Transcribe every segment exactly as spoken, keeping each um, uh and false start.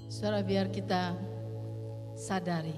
Saudara, biar kita sadari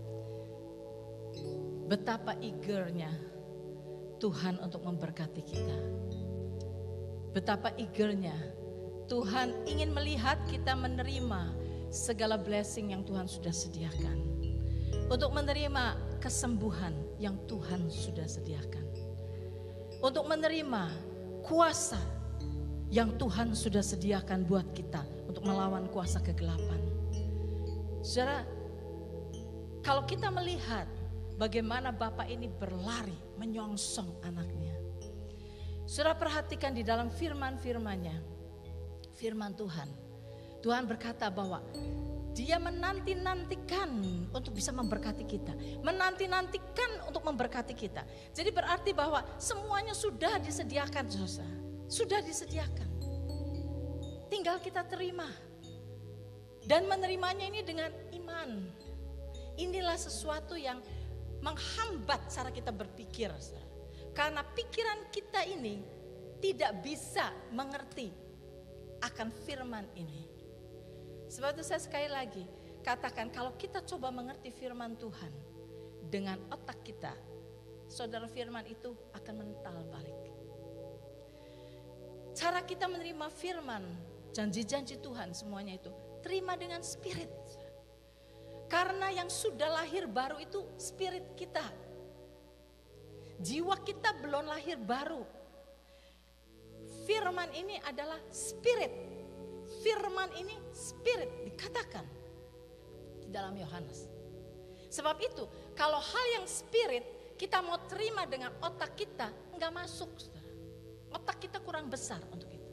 betapa eagernya Tuhan untuk memberkati kita. Betapa eagernya Tuhan ingin melihat kita menerima segala blessing yang Tuhan sudah sediakan. Untuk menerima kesembuhan yang Tuhan sudah sediakan. Untuk menerima kuasa yang Tuhan sudah sediakan buat kita untuk melawan kuasa kegelapan. Saudara, kalau kita melihat bagaimana Bapak ini berlari menyongsong anaknya. Saudara, perhatikan di dalam firman-firmannya, firman Tuhan. Tuhan berkata bahwa Dia menanti-nantikan untuk bisa memberkati kita. Menanti-nantikan untuk memberkati kita. Jadi berarti bahwa semuanya sudah disediakan, saudara. Sudah disediakan. Tinggal kita terima. Dan menerimanya ini dengan iman. Inilah sesuatu yang menghambat cara kita berpikir, saudara. Karena pikiran kita ini tidak bisa mengerti akan firman ini. Sebab itu saya sekali lagi katakan, kalau kita coba mengerti firman Tuhan dengan otak kita, saudara, firman itu akan mental balik. Cara kita menerima firman, janji-janji Tuhan semuanya itu terima dengan spirit. Karena yang sudah lahir baru itu spirit kita. Jiwa kita belum lahir baru. Firman ini adalah spirit. Firman ini spirit dikatakan di dalam Yohanes. Sebab itu kalau hal yang spirit kita mau terima dengan otak kita, enggak masuk, saudara. Otak kita kurang besar untuk itu.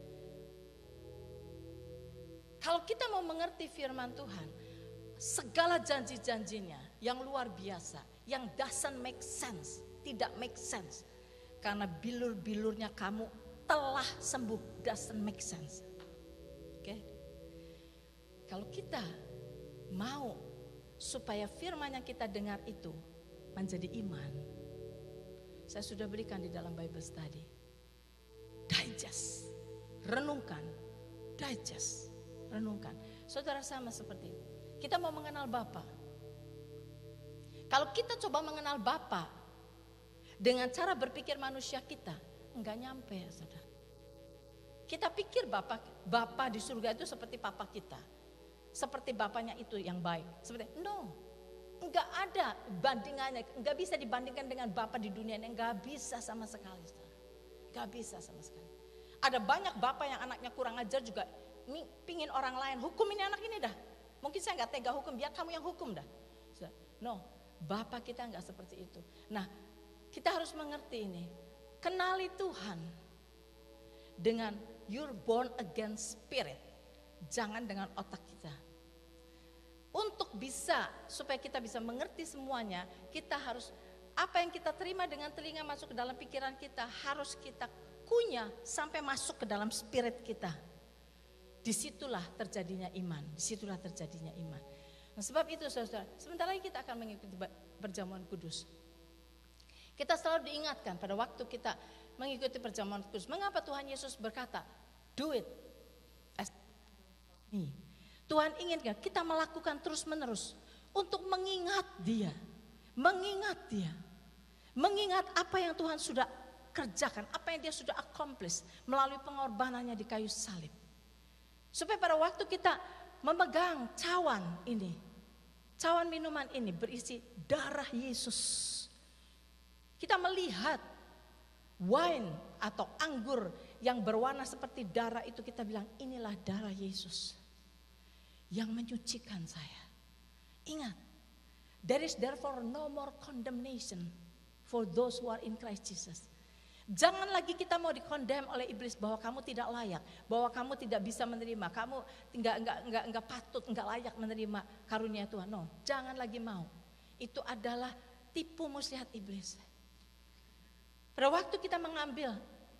Kalau kita mau mengerti firman Tuhan, segala janji-janjinya yang luar biasa, yang doesn't make sense, tidak make sense. Karena bilur-bilurnya kamu telah sembuh, doesn't make sense. Oke, okay? Kalau kita mau supaya firman yang kita dengar itu menjadi iman, saya sudah berikan di dalam Bible Study. Digest, renungkan, digest, renungkan. Saudara, sama seperti itu. Kita mau mengenal Bapa. Kalau kita coba mengenal Bapa dengan cara berpikir manusia kita, enggak nyampe, saudara. Kita pikir Bapak, Bapak di surga itu seperti Papa kita. Seperti Bapaknya itu yang baik. Seperti, no. Enggak ada bandingannya. Enggak bisa dibandingkan dengan Bapak di dunia ini. Enggak bisa sama sekali. Enggak bisa sama sekali. Ada banyak Bapak yang anaknya kurang ajar juga pingin orang lain. Hukum ini anak ini dah. Mungkin saya enggak tega hukum, biar kamu yang hukum dah. No, Bapak kita enggak seperti itu. Nah, kita harus mengerti ini. Kenali Tuhan dengan you're born again spirit. Jangan dengan otak kita. Untuk bisa, supaya kita bisa mengerti semuanya, kita harus, apa yang kita terima dengan telinga masuk ke dalam pikiran kita, harus kita kunyah sampai masuk ke dalam spirit kita. Disitulah terjadinya iman, disitulah terjadinya iman. Nah, sebab itu saudara, sebentar lagi kita akan mengikuti perjamuan kudus. Kita selalu diingatkan pada waktu kita mengikuti perjamuan kudus. Mengapa Tuhan Yesus berkata, do it as me. Tuhan inginkan kita melakukan terus menerus untuk mengingat Dia. Mengingat Dia. Mengingat apa yang Tuhan sudah kerjakan, apa yang Dia sudah accomplish melalui pengorbanannya di kayu salib. Supaya pada waktu kita memegang cawan ini, cawan minuman ini berisi darah Yesus. Kita melihat wine atau anggur yang berwarna seperti darah itu, kita bilang inilah darah Yesus yang menyucikan saya. Ingat, there is therefore no more condemnation for those who are in Christ Jesus. Jangan lagi kita mau dikondem oleh iblis bahwa kamu tidak layak, bahwa kamu tidak bisa menerima, kamu enggak enggak enggak enggak patut, enggak layak menerima karunia Tuhan. No, jangan lagi mau. Itu adalah tipu muslihat iblis. Pada waktu kita mengambil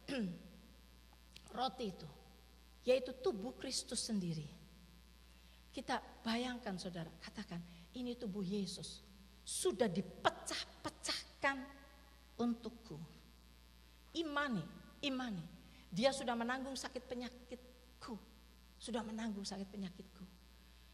roti itu, yaitu tubuh Kristus sendiri, kita bayangkan, saudara, katakan ini tubuh Yesus sudah dipecah-pecahkan untukku. Imani, imani, Dia sudah menanggung sakit penyakitku, sudah menanggung sakit penyakitku.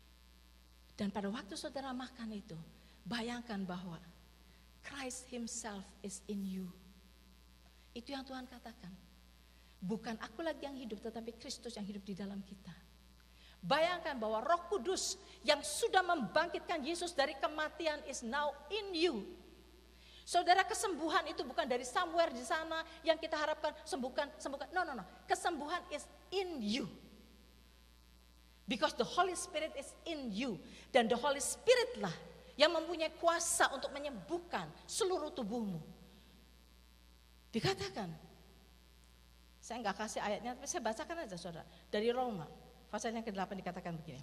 Dan pada waktu saudara makan itu, bayangkan bahwa Christ himself is in you. Itu yang Tuhan katakan. Bukan aku lagi yang hidup, tetapi Kristus yang hidup di dalam kita. Bayangkan bahwa Roh Kudus yang sudah membangkitkan Yesus dari kematian is now in you. Saudara, kesembuhan itu bukan dari somewhere di sana yang kita harapkan sembuhkan, sembuhkan. No, no, no. Kesembuhan is in you. Because the Holy Spirit is in you. Dan the Holy Spirit lah yang mempunyai kuasa untuk menyembuhkan seluruh tubuhmu. Dikatakan, saya enggak kasih ayatnya, tapi saya bacakan aja saudara. Dari Roma, pasal yang kedelapan dikatakan begini.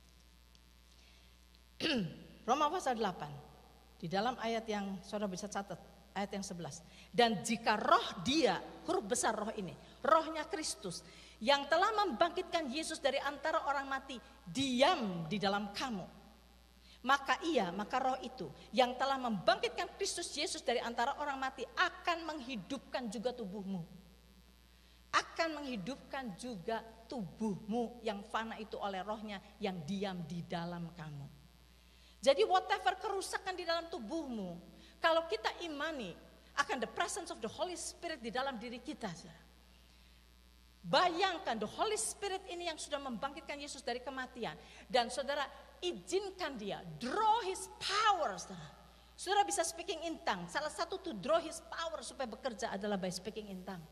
Roma pasal delapan, di dalam ayat yang saudara bisa catat, ayat yang sebelas. Dan jika roh dia, huruf besar roh ini, rohnya Kristus, yang telah membangkitkan Yesus dari antara orang mati, diam di dalam kamu. Maka ia, maka roh itu yang telah membangkitkan Kristus Yesus dari antara orang mati akan menghidupkan juga tubuhmu. Akan menghidupkan juga tubuhmu yang fana itu oleh rohnya yang diam di dalam kamu. Jadi whatever kerusakan di dalam tubuhmu, kalau kita imani akan the presence of the Holy Spirit di dalam diri kita. Bayangkan the Holy Spirit ini yang sudah membangkitkan Yesus dari kematian. Dan saudara izinkan dia, draw his power. Saudara, saudara bisa speaking in tongue. Salah satu to draw his power supaya bekerja adalah by speaking in tongue.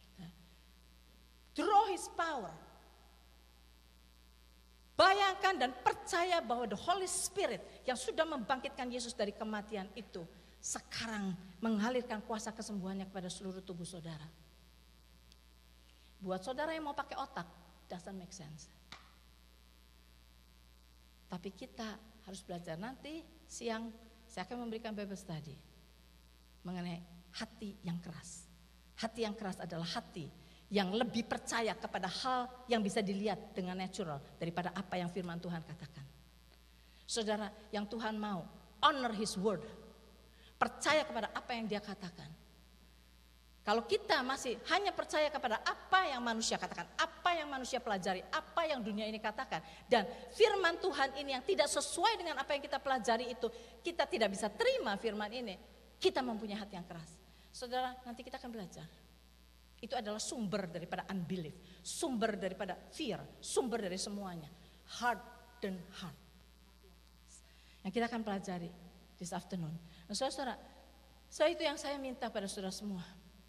Draw his power. Bayangkan dan percaya bahwa the Holy Spirit yang sudah membangkitkan Yesus dari kematian itu sekarang mengalirkan kuasa kesembuhannya kepada seluruh tubuh saudara. Buat saudara yang mau pakai otak, doesn't make sense. Tapi kita harus belajar. Nanti siang saya akan memberikan Bible study mengenai hati yang keras. Hati yang keras adalah hati yang lebih percaya kepada hal yang bisa dilihat dengan natural daripada apa yang firman Tuhan katakan. Saudara, yang Tuhan mau, honor his word. Percaya kepada apa yang dia katakan. Kalau kita masih hanya percaya kepada apa yang manusia katakan, apa yang manusia pelajari, apa yang dunia ini katakan, dan firman Tuhan ini yang tidak sesuai dengan apa yang kita pelajari itu, kita tidak bisa terima firman ini, kita mempunyai hati yang keras. Saudara, nanti kita akan belajar. Itu adalah sumber daripada unbelief, sumber daripada fear, sumber dari semuanya. Hardened heart. Yang kita akan pelajari this afternoon. Nah, saudara, so itu yang saya minta pada saudara semua.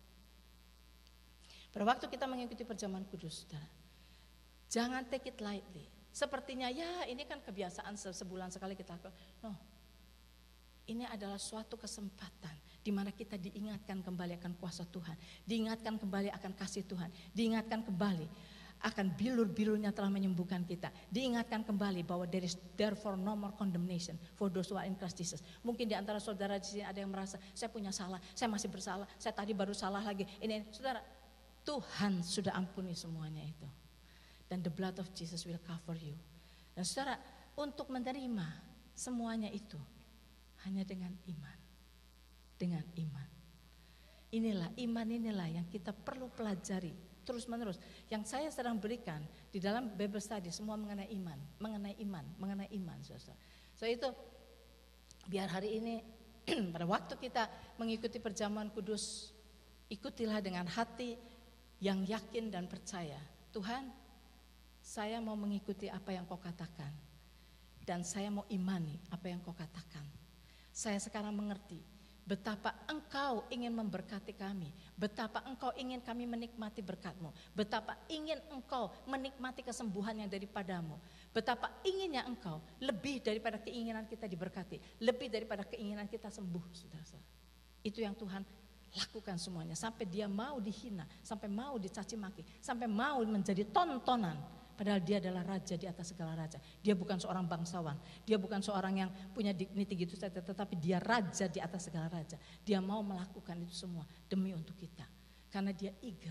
Pada waktu kita mengikuti perjamuan kudus, saudara, jangan take it lightly. Sepertinya ya ini kan kebiasaan sebulan sekali kita. No, ini adalah suatu kesempatan di mana kita diingatkan kembali akan kuasa Tuhan, diingatkan kembali akan kasih Tuhan, diingatkan kembali akan bilur-bilurnya telah menyembuhkan kita, diingatkan kembali bahwa there is therefore no more condemnation for those who are in Christ Jesus. Mungkin di antara saudara di sini ada yang merasa saya punya salah, saya masih bersalah, saya tadi baru salah lagi. Ini saudara, Tuhan sudah ampuni semuanya itu. Dan the blood of Jesus will cover you. Dan saudara, untuk menerima semuanya itu hanya dengan iman. Dengan iman. Inilah, iman inilah yang kita perlu pelajari terus menerus. Yang saya sedang berikan di dalam Bible study semua mengenai iman. Mengenai iman, mengenai iman saudara. So itu biar hari ini pada waktu kita mengikuti perjamuan kudus, ikutilah dengan hati yang yakin dan percaya. Tuhan, saya mau mengikuti apa yang kau katakan. Dan saya mau imani apa yang kau katakan. Saya sekarang mengerti betapa engkau ingin memberkati kami. Betapa engkau ingin kami menikmati berkat-Mu. Betapa ingin engkau menikmati kesembuhan yang daripadamu. Betapa inginnya engkau lebih daripada keinginan kita diberkati. Lebih daripada keinginan kita sembuh, saudara-saudara. Itu yang Tuhan lakukan semuanya, sampai dia mau dihina, sampai mau dicaci maki, sampai mau menjadi tontonan. Padahal dia adalah raja di atas segala raja. Dia bukan seorang bangsawan, dia bukan seorang yang punya dignity gitu saja, tetapi dia raja di atas segala raja. Dia mau melakukan itu semua demi untuk kita. Karena dia eager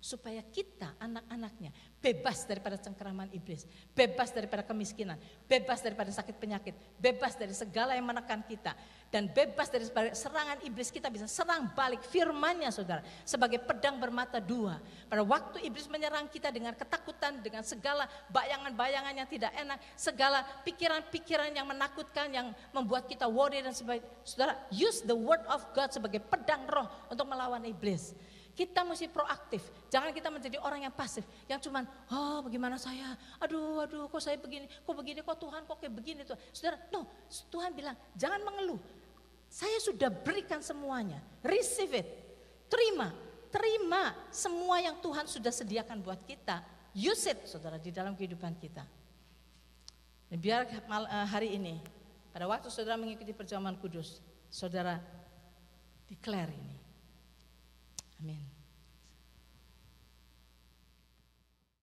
supaya kita anak-anaknya bebas daripada cengkeraman iblis, bebas daripada kemiskinan, bebas daripada sakit penyakit, bebas dari segala yang menekan kita, dan bebas dari serangan iblis. Kita bisa serang balik firman-Nya, saudara, sebagai pedang bermata dua. Pada waktu iblis menyerang kita dengan ketakutan, dengan segala bayangan-bayangan yang tidak enak, segala pikiran-pikiran yang menakutkan, yang membuat kita worry dan sebagainya, saudara, use the word of God sebagai pedang roh untuk melawan iblis. Kita mesti proaktif, jangan kita menjadi orang yang pasif, yang cuman, oh bagaimana saya, aduh, aduh, kok saya begini, kok begini, kok Tuhan, kok kayak begini tuh. Saudara, no, Tuhan bilang, jangan mengeluh, saya sudah berikan semuanya, receive it, terima, terima semua yang Tuhan sudah sediakan buat kita, use it, saudara, di dalam kehidupan kita. Dan biar hari ini, pada waktu saudara mengikuti perjamuan kudus, saudara declare ini. Amin.